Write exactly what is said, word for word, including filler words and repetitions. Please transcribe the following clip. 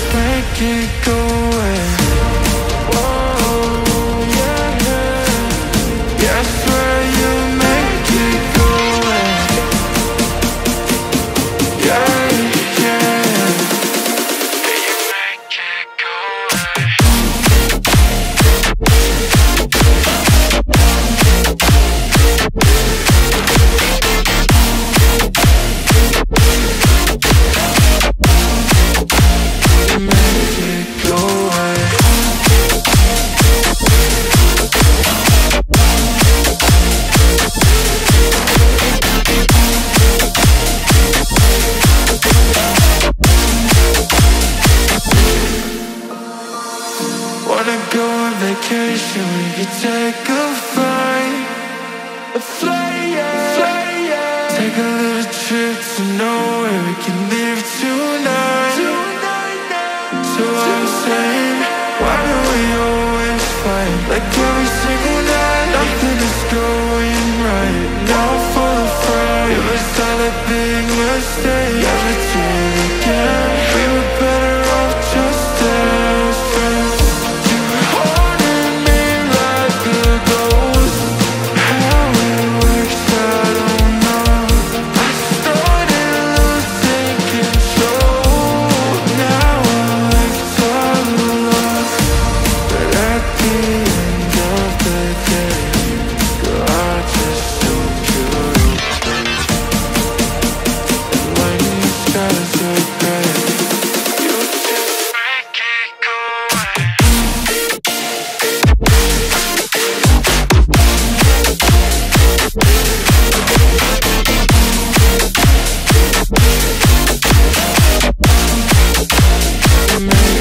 just make it go away. Whoa, yeah, yeah. Yeah, I swear you make it go away. Yeah, yeah. Yeah, you make it go away. Wanna go on vacation, we could take a flight. A flight, yeah, flight, yeah. Take a little trip to nowhere, we can leave tonight. Tonight, now. So I'm saying, why do we always fight? Like every single night, nothing is going right. Now I'm full of fright. It was all a big mistake. Never do it again. We were better off just as friends. Man.